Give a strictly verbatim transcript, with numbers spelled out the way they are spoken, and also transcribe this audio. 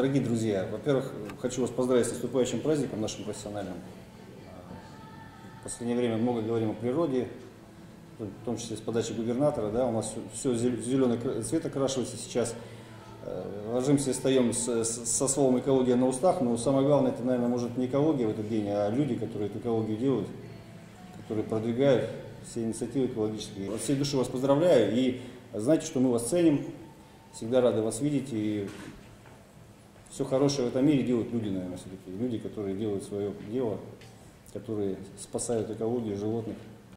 Дорогие друзья, во-первых, хочу вас поздравить с наступающим праздником нашим профессиональным. В последнее время много говорим о природе, в том числе с подачи губернатора. Да, у нас все в зеленый цвет окрашивается сейчас. Ложимся и встаем с, с, со словом экология на устах, но самое главное, это, наверное, может не экология в этот день, а люди, которые эту экологию делают, которые продвигают все инициативы экологические. От всей души вас поздравляю и знайте, что мы вас ценим, всегда рады вас видеть. И все хорошее в этом мире делают люди, наверное, все-таки. Люди, которые делают свое дело, которые спасают экологию, животных.